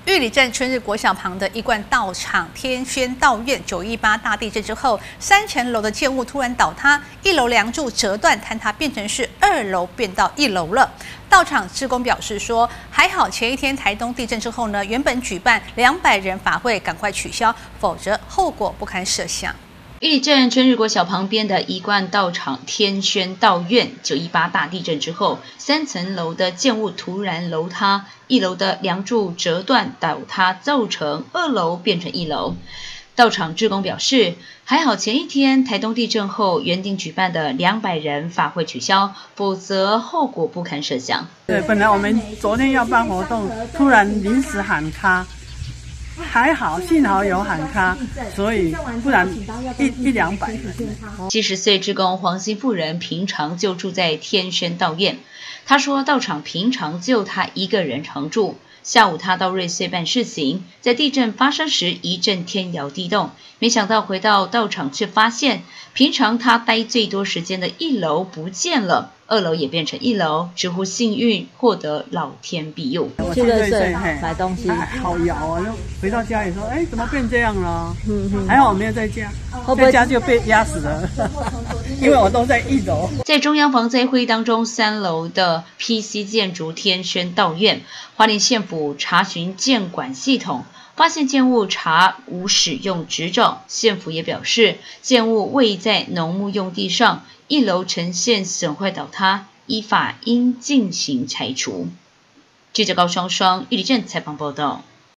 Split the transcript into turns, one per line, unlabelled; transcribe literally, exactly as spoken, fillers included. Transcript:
玉里镇春日国小旁的一贯道场天宣道院九一八大地震之后，三层楼的建物突然倒塌，一楼梁柱折断坍塌，变成是二楼变到一楼了。道场志工表示说，还好前一天台东地震之后呢，原本举办两百人法会赶快取消，否则后果不堪设想。
玉里镇春日国小旁边的一贯道场天宣道院九一八大地震之后，三层楼的建物突然楼塌，一楼的梁柱折断倒塌，造成二楼变成一楼。道场志工表示，还好前一天台东地震后原定举办的两百人法会取消，否则后果不堪设想。
对，本来我们昨天要办活动，突然临时喊卡。还好，幸好有喊卡，所以不然一一两百人。
七十岁志工黄姓妇人平常就住在天宣道院，她说道场平常就她一个人常住。下午她到瑞穗办事情，在地震发生时一阵天摇地动，没想到回到道场却发现，平常她待最多时间的一楼不见了。二楼也变成一楼，直呼幸运获得老天庇佑。
去瑞穗买东西，
好摇啊！就回到家里说，哎，怎么变这样了？嗯嗯，还好我没有在家，在家就被压死了，因为我都在一楼。
在中央防灾会议当中，三楼的 P C 建筑天宣道院，花莲县府查询建管系统。发现建物查无使用执照，县府也表示建物位在农牧用地上，一楼呈现损坏倒塌，依法应进行拆除。记者高双双玉里镇采访报道。